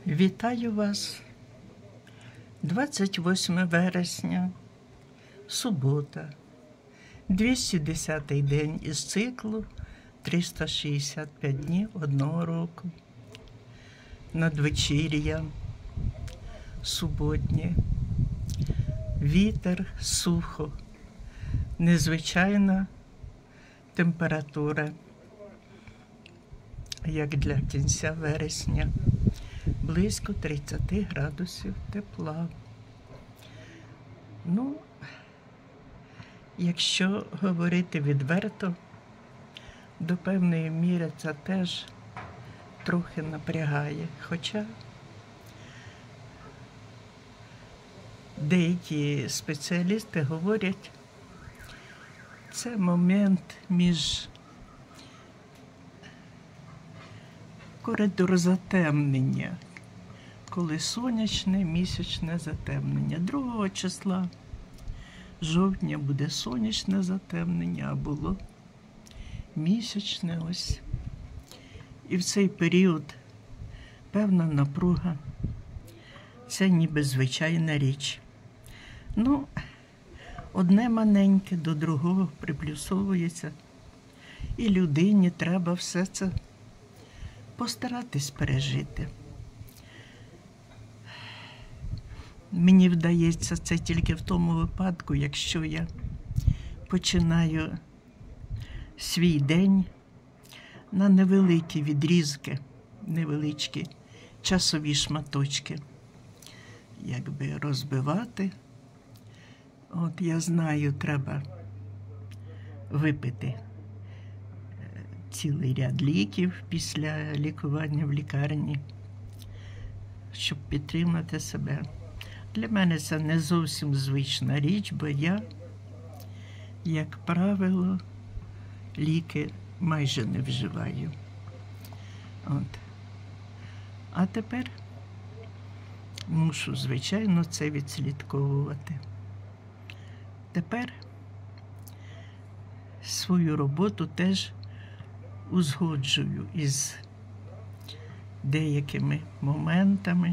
Вітаю вас. 28 вересня, субота, 210-й день із циклу 365 днів одного року. Надвечір'я, суботнє, вітер, сухо, незвичайна температура, як для кінця вересня. Близько 30 градусів тепла. Ну, якщо говорити відверто, до певної міри це теж трохи напрягає. Хоча деякі спеціалісти говорять, це момент між коридор затемнення, коли сонячне місячне затемнення. 2 числа жовтня буде сонячне затемнення, а було місячне ось. І в цей період певна напруга. Це ніби звичайна річ. Ну, одне маленьке до другого приплюсовується. І людині треба все це постаратись пережити. Мені вдається це тільки в тому випадку, якщо я починаю свій день на невеликі відрізки, невеличкі часові шматочки, якби розбивати. От я знаю, треба випити цілий ряд ліків після лікування в лікарні, щоб підтримати себе. Для мене це не зовсім звична річ, бо я, як правило, ліки майже не вживаю. От. А тепер мушу, звичайно, це відслідковувати. Тепер свою роботу теж узгоджую із деякими моментами.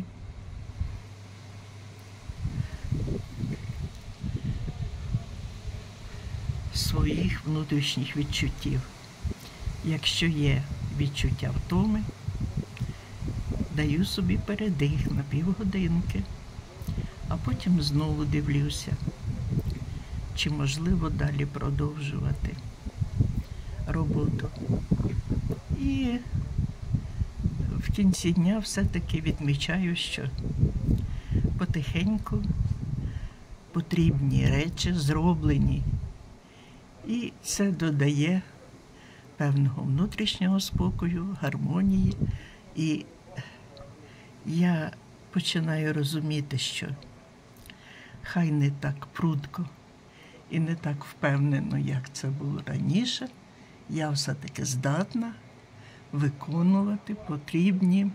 Своїх внутрішніх відчуттів. Якщо є відчуття втоми, даю собі передих на півгодинки, а потім знову дивлюся, чи можливо далі продовжувати роботу. І в кінці дня все-таки відмічаю, що потихеньку потрібні речі зроблені. І це додає певного внутрішнього спокою, гармонії. І я починаю розуміти, що хай не так прудко і не так впевнено, як це було раніше, я все-таки здатна виконувати потрібні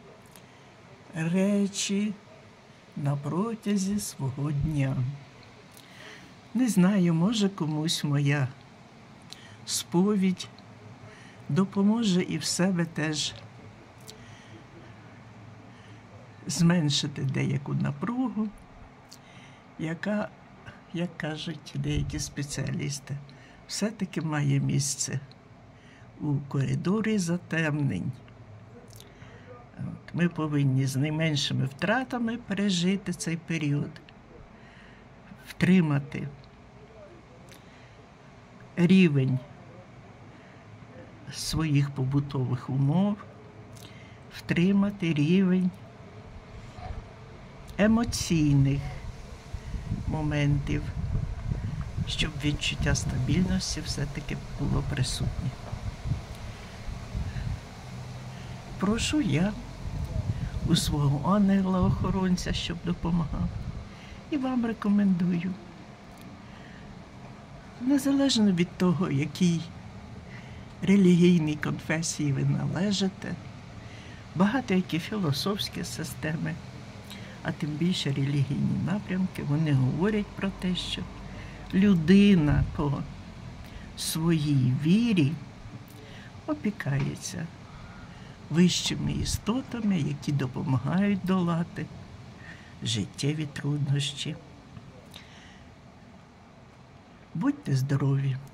речі на протязі свого дня. Не знаю, може комусь моя сповідь допоможе і в себе теж зменшити деяку напругу, яка, як кажуть деякі спеціалісти, все-таки має місце у коридорі затемнень. Ми повинні з найменшими втратами пережити цей період, втримати рівень своїх побутових умов, втримати рівень емоційних моментів, щоб відчуття стабільності все-таки було присутнє. Прошу я у свого ангела-охоронця, щоб допомагав. І вам рекомендую. Незалежно від того, якій релігійній конфесії ви належите, багато які філософські системи, а тим більше релігійні напрямки, вони говорять про те, що людина по своїй вірі опікається вищими істотами, які допомагають долати життєві труднощі. Будьте здорові!